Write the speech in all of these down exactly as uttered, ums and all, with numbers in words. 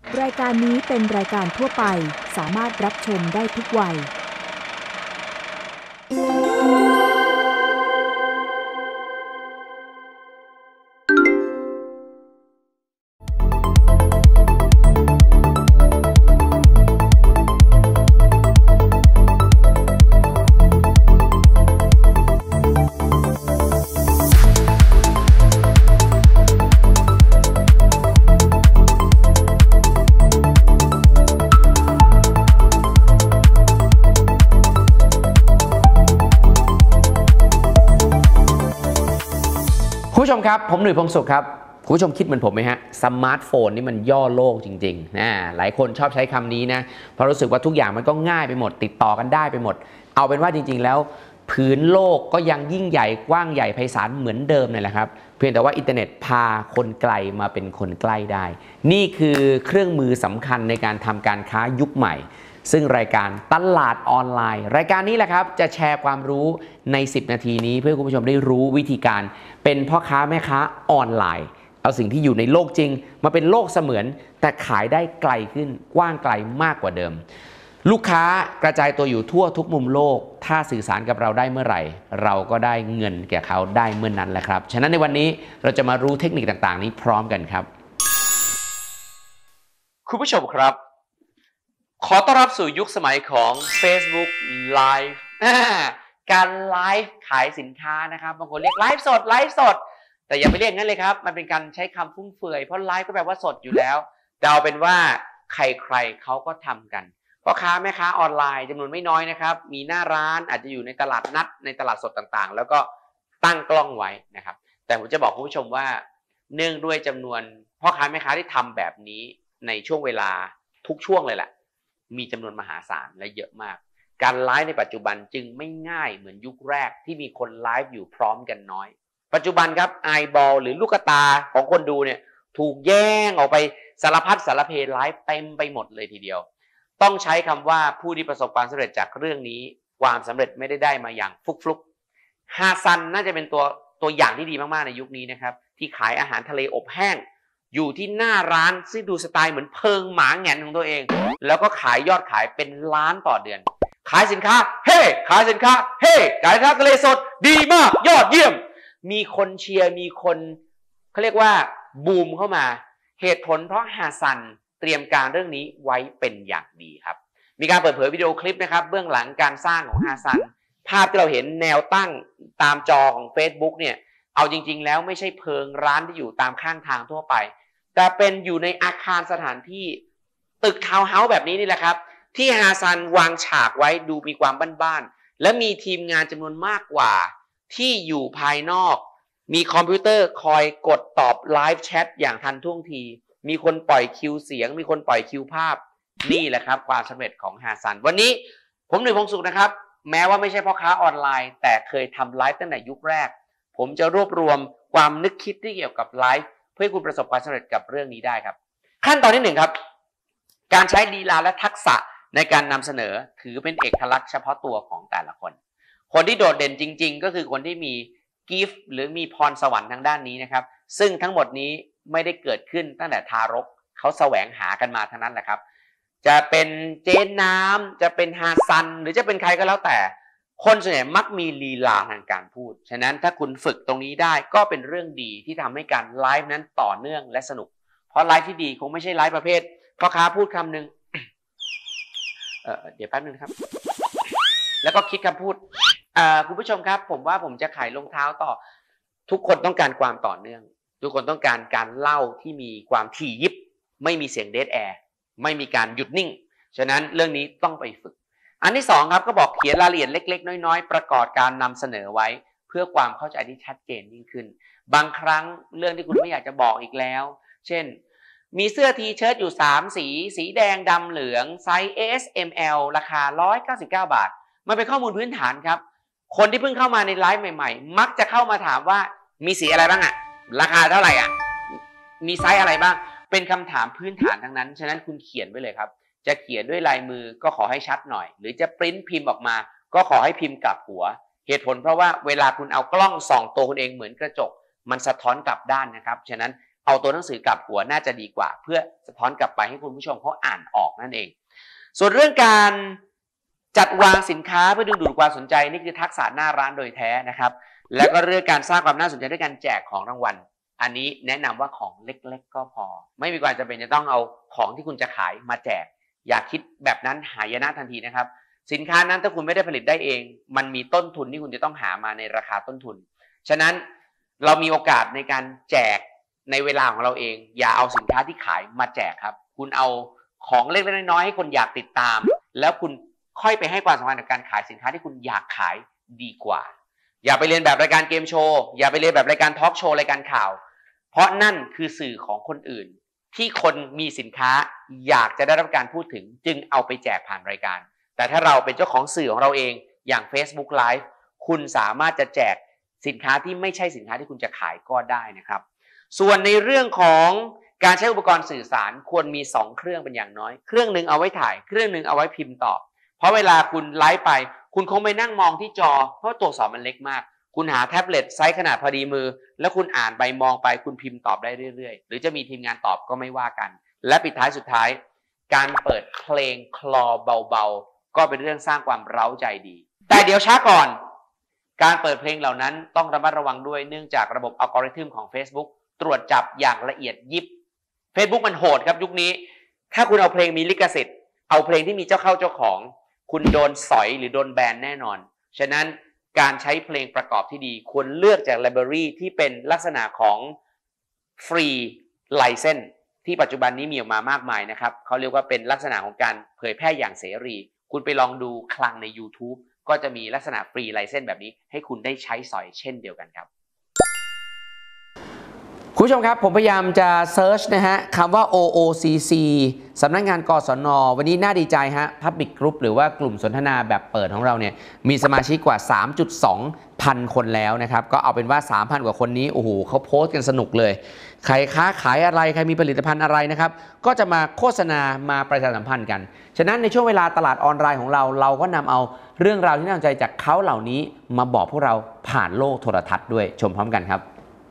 รายการนี้เป็นรายการทั่วไปสามารถรับชมได้ทุกวัยคุณผู้ชมครับผมหนุ่ยพงศ์สุขครับคุณผู้ชมคิดเหมือนผมไหมฮะสมาร์ทโฟนนี่มันย่อโลกจริงๆนะหลายคนชอบใช้คำนี้นะเพราะรู้สึกว่าทุกอย่างมันก็ง่ายไปหมดติดต่อกันได้ไปหมดเอาเป็นว่าจริงๆแล้วพื้นโลกก็ยังยิ่งใหญ่กว้างใหญ่ไพศาลเหมือนเดิมนี่แหละครับเพียงแต่ว่าอินเทอร์เน็ตพาคนไกลมาเป็นคนใกล้ได้นี่คือเครื่องมือสำคัญในการทำการค้ายุคใหม่ซึ่งรายการตลาดออนไลน์รายการนี้แหละครับจะแชร์ความรู้ในสิบนาทีนี้เพื่อคุณผู้ชมได้รู้วิธีการเป็นพ่อค้าแม่ค้าออนไลน์เอาสิ่งที่อยู่ในโลกจริงมาเป็นโลกเสมือนแต่ขายได้ไกลขึ้นกว้างไกลมากกว่าเดิมลูกค้ากระจายตัวอยู่ทั่วทุกมุมโลกถ้าสื่อสารกับเราได้เมื่อไหร่เราก็ได้เงินแก่เขาได้เมื่อนนั้นแหละครับฉะนั้นในวันนี้เราจะมารู้เทคนิคต่างๆนี้พร้อมกันครับคุณผู้ชมครับขอต้อนรับสู่ยุคสมัยของ Facebook Live การไลฟ์ขายสินค้านะครับบางคนเรียกไลฟ์สดไลฟ์สดแต่อย่าไปเรียกงั้นเลยครับมันเป็นการใช้คำฟุ่มเฟือยเพราะไลฟ์ก็แปลว่าสดอยู่แล้วเดาเป็นว่าใครๆเขาก็ทำกันพ่อค้าแม่ค้าออนไลน์จำนวนไม่น้อยนะครับมีหน้าร้านอาจจะอยู่ในตลาดนัดในตลาดสดต่างๆแล้วก็ตั้งกล้องไว้นะครับแต่ผมจะบอกคุณผู้ชมว่าเนื่องด้วยจำนวนพ่อค้าแม่ค้าที่ทำแบบนี้ในช่วงเวลาทุกช่วงเลยแหละมีจำนวนมหาศาลและเยอะมากการไลฟ์ในปัจจุบันจึงไม่ง่ายเหมือนยุคแรกที่มีคนไลฟ์อยู่พร้อมกันน้อยปัจจุบันครับไอบอลหรือลูกตาของคนดูเนี่ยถูกแย่งออกไปสารพัดสารเพไลฟ์เต็มไปหมดเลยทีเดียวต้องใช้คำว่าผู้ที่ประสบความสำเร็จจากเรื่องนี้ความสำเร็จไม่ได้ได้มาอย่างฟุกฟุกฮาซันน่าจะเป็นตัวตัวอย่างที่ดีมากๆในยุคนี้นะครับที่ขายอาหารทะเลอบแห้งอยู่ที่หน้าร้านซึ่งดูสไตล์เหมือนเพิงหมาแงนของตัวเองแล้วก็ขายยอดขายเป็นล้านต่อเดือนขายสินค้าเฮ้ hey! ขายสินค้าเฮ้ hey! ขายสินค้าทะเลสดดีมากยอดเยี่ยมมีคนเชียร์มีคนเขาเรียกว่าบูมเข้ามาเหตุผลเพราะฮาซันเตรียมการเรื่องนี้ไว้เป็นอย่างดีครับมีการเปิดเผยวิดีโอคลิปนะครับเบื้องหลังการสร้างของฮาซันภาพที่เราเห็นแนวตั้งตามจอของ Facebook เนี่ยเอาจริงๆแล้วไม่ใช่เพิงร้านที่อยู่ตามข้างทางทั่วไปแต่เป็นอยู่ในอาคารสถานที่ตึกทาวน์เฮาส์แบบนี้นี่แหละครับที่ฮาซันวางฉากไว้ดูมีความบ้านๆและมีทีมงานจำนวนมากกว่าที่อยู่ภายนอกมีคอมพิวเตอร์คอยกดตอบไลฟ์แชทอย่างทันท่วงทีมีคนปล่อยคิวเสียงมีคนปล่อยคิวภาพนี่แหละครับความสำเร็จของฮาซันวันนี้ผมหนุ่ยพงศ์สุขนะครับแม้ว่าไม่ใช่พ่อค้าออนไลน์แต่เคยทำไลฟ์ตั้งแต่ยุคแรกผมจะรวบรวมความนึกคิดที่เกี่ยวกับไลฟ์เพื่อให้คุณประสบความสำเร็จกับเรื่องนี้ได้ครับขั้นตอนที่หนึ่งครับการใช้ลีลาและทักษะในการนำเสนอถือเป็นเอกลักษณ์เฉพาะตัวของแต่ละคนคนที่โดดเด่นจริงๆก็คือคนที่มีกิฟต์หรือมีพรสวรรค์ทางด้านนี้นะครับซึ่งทั้งหมดนี้ไม่ได้เกิดขึ้นตั้งแต่ทารกเขาแสวงหากันมาทั้งนั้นแหละครับจะเป็นเจนน้ำจะเป็นฮาซันหรือจะเป็นใครก็แล้วแต่คนส่วนใหญ่มักมีลีลาทางการพูดฉะนั้นถ้าคุณฝึกตรงนี้ได้ก็เป็นเรื่องดีที่ทำให้การไลฟ์นั้นต่อเนื่องและสนุกเพราะไลฟ์ที่ดีคงไม่ใช่ไลฟ์ประเภทพ่อค้าพูดคำหนึ่งเออเดี๋ยวแป๊บนึงครับแล้วก็คิดคำพูดคุณผู้ชมครับผมว่าผมจะขายรองเท้าต่อทุกคนต้องการความต่อเนื่องทุกคนต้องการการเล่าที่มีความถี่ยิบไม่มีเสียงเดดแอร์ไม่มีการหยุดนิ่งฉะนั้นเรื่องนี้ต้องไปฝึกอันที่สองครับก็บอกเขียนรายละเอียดเล็กๆน้อยๆประกอบการนำเสนอไว้เพื่อความเข้าใจที่ชัดเจนยิ่งขึ้นบางครั้งเรื่องที่คุณไม่อยากจะบอกอีกแล้วเช่นมีเสื้อทีเชิ้ตอยู่สามสีสีแดงดำเหลืองไซส์ เอส เอ็ม แอล ราคาหนึ่งร้อยเก้าสิบเก้าบาทมันเป็นข้อมูลพื้นฐานครับคนที่เพิ่งเข้ามาในไลฟ์ใหม่ๆมักจะเข้ามาถามว่ามีสีอะไรบ้างอะราคาเท่าไหร่อะมีไซส์อะไรบ้างเป็นคำถามพื้นฐานทั้งนั้นฉะนั้นคุณเขียนไว้เลยครับจะเขียนด้วยลายมือก็ขอให้ชัดหน่อยหรือจะปริ้นพิมพ์ออกมาก็ขอให้พิมพ์กลับหัวเหตุผลเพราะว่าเวลาคุณเอากล้องส่องตัวคุณเองเหมือนกระจกมันสะท้อนกลับด้านนะครับฉะนั้นเอาตัวหนังสือกลับหัวน่าจะดีกว่าเพื่อสะท้อนกลับไปให้คุณผู้ชมเขาอ่านออกนั่นเองส่วนเรื่องการจัดวางสินค้าเพื่อดึงดูดความสนใจนี่คือทักษะหน้าร้านโดยแท้นะครับแล้วก็เรื่องการสร้างความน่าสนใจด้วยการแจกของรางวัลอันนี้แนะนำว่าของเล็กๆก็พอไม่มีความจำเป็นจะต้องเอาของที่คุณจะขายมาแจกอย่าคิดแบบนั้นหายนะทันทีนะครับสินค้านั้นถ้าคุณไม่ได้ผลิตได้เองมันมีต้นทุนที่คุณจะต้องหามาในราคาต้นทุนฉะนั้นเรามีโอกาสในการแจกในเวลาของเราเองอย่าเอาสินค้าที่ขายมาแจกครับคุณเอาของเล็กๆน้อยๆให้คนอยากติดตามแล้วคุณค่อยไปให้ความสำคัญกับการขายสินค้าที่คุณอยากขายดีกว่าอย่าไปเรียนแบบรายการเกมโชว์อย่าไปเรียนแบบรายการทอล์กโชว์รายการข่าวเพราะนั่นคือสื่อของคนอื่นที่คนมีสินค้าอยากจะได้รับการพูดถึงจึงเอาไปแจกผ่านรายการแต่ถ้าเราเป็นเจ้าของสื่อของเราเองอย่าง Facebook Live คุณสามารถจะแจกสินค้าที่ไม่ใช่สินค้าที่คุณจะขายก็ได้นะครับส่วนในเรื่องของการใช้อุปกรณ์สื่อสารควรมีสองเครื่องเป็นอย่างน้อยเครื่องหนึ่งเอาไว้ถ่ายเครื่องหนึ่งเอาไว้พิมพ์ตอบเพราะเวลาคุณไลฟ์ไปคุณคงไม่นั่งมองที่จอเพราะตัวอักษรมันเล็กมากคุณหาแท็บเล็ตไซส์ขนาดพอดีมือแล้วคุณอ่านไปมองไปคุณพิมพ์ตอบได้เรื่อยๆหรือจะมีทีมงานตอบก็ไม่ว่ากันและปิดท้ายสุดท้ายการเปิดเพลงคลอเบาๆก็เป็นเรื่องสร้างความเร้าใจดีแต่เดี๋ยวช้าก่อนการเปิดเพลงเหล่านั้นต้องระมัดระวังด้วยเนื่องจากระบบอัลกอริทึมของ Facebook ตรวจจับอย่างละเอียดยิบ Facebook มันโหดครับยุคนี้ถ้าคุณเอาเพลงมีลิขสิทธิ์เอาเพลงที่มีเจ้าเข้าเจ้าของคุณโดนสอยหรือโดนแบนแน่นอนฉะนั้นการใช้เพลงประกอบที่ดีควรเลือกจากไลบรารีที่เป็นลักษณะของฟรีไลเซนส์ที่ปัจจุบันนี้มีออกมามากมายนะครับเขาเรียกว่าเป็นลักษณะของการเผยแพร่อย่างเสรีคุณไปลองดูคลังใน YouTube ก็จะมีลักษณะฟรีไลเซนส์แบบนี้ให้คุณได้ใช้สอยเช่นเดียวกันครับคุณผู้ชมครับผมพยายามจะเซิร์ชนะฮะคำว่า โอ โอ ซี ซี สำนักงานกสน.วันนี้น่าดีใจฮะ Public Group หรือว่ากลุ่มสนทนาแบบเปิดของเราเนี่ยมีสมาชิกกว่า สามจุดสอง พันคนแล้วนะครับก็เอาเป็นว่า สามพัน กว่าคนนี้โอ้โหเขาโพสต์กันสนุกเลยใครค้าขายอะไรใครมีผลิตภัณฑ์อะไรนะครับก็จะมาโฆษณามาประชาสัมพันธ์กันฉะนั้นในช่วงเวลาตลาดออนไลน์ของเราเราก็นำเอาเรื่องราวที่น่าสนใจจากเขาเหล่านี้มาบอกพวกเราผ่านโลกโทรทัศน์ด้วยชมพร้อมกันครับ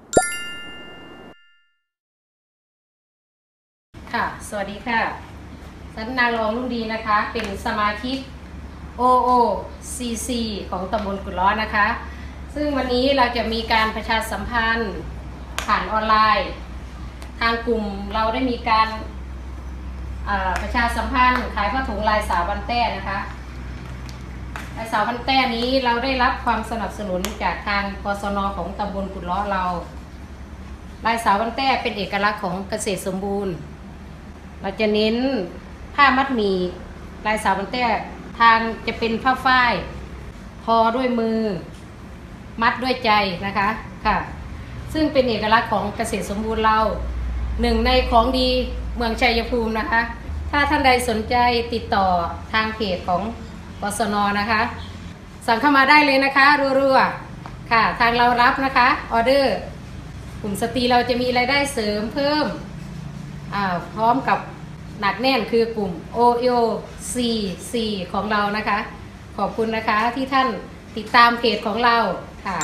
ค่ะสวัสดีค่ะฉันนางรองรุ่งดีนะคะเป็นสมาชิก โอ โอ ซี ซี ของตำบลกุดล้อนะคะซึ่งวันนี้เราจะมีการประชาสัมพันธ์ผ่านออนไลน์ทางกลุ่มเราได้มีการประชาสัมพันธ์ขายผ้าถุงลายสาวบันแต้นะคะลายสาวบันแต้นี้เราได้รับความสนับสนุนจากทางกสน.ของตำบลกุดล้อเราลายสาวบันแต้เป็นเอกลักษณ์ของเกษตรสมบูรณ์เราจะเน้นผ้ามัดหมี่ลายสาวบันแต้ทางจะเป็นผ้าฝ้ายทอด้วยมือมัดด้วยใจนะคะค่ะซึ่งเป็นเอกลักษณ์ของเกษตรสมบูรณ์เราหนึ่งในของดีเมืองชัยภูมินะคะถ้าท่านใดสนใจติดต่อทางเพจของกสน.นะคะสั่งเข้ามาได้เลยนะคะรัวๆค่ะทางเรารับนะคะออเดอร์กลุ่มสตรีเราจะมีรายได้เสริมเพิ่มพร้อมกับหนักแน่นคือกลุ่ม โอ โอ ซี ซี ของเรานะคะขอบคุณนะคะที่ท่านติดตามเพจของเราค่ะ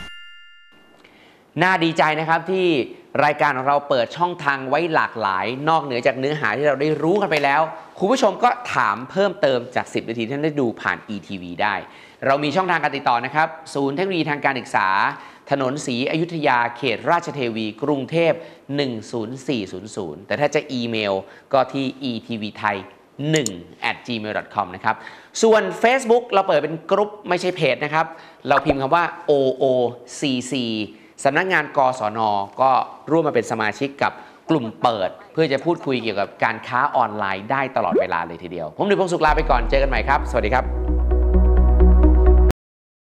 น่าดีใจนะครับที่รายการของเราเปิดช่องทางไว้หลากหลายนอกเหนือจากเนื้อหาที่เราได้รู้กันไปแล้วคุณผู้ชมก็ถามเพิ่มเติมจากสิบนาทีที่ท่านได้ดูผ่าน อี ที วี ได้เรามีช่องทางการติดต่อนะครับศูนย์เทคโนโลยีทางการศึกษาถนนศรีอยุธยาเขตราชเทวีกรุงเทพหนึ่ง ศูนย์ สี่ ศูนย์ ศูนย์แต่ถ้าจะอีเมลก็ที่ อี ที วี ไทย หนึ่ง แอท จีเมล ดอท คอม นะครับส่วน Facebook เราเปิดเป็นกรุ๊ปไม่ใช่เพจนะครับเราพิมพ์คำว่า โอ โอ ซี ซี สำนักงานกสน.ก็ร่วมมาเป็นสมาชิกกับกลุ่มเปิดเพื่อจะพูดคุยเกี่ยวกับการค้าออนไลน์ได้ตลอดเวลาเลยทีเดียวผมหนุ่ยพงษ์สุขลาไปก่อนเจอกันใหม่ครับสวัสดีครับ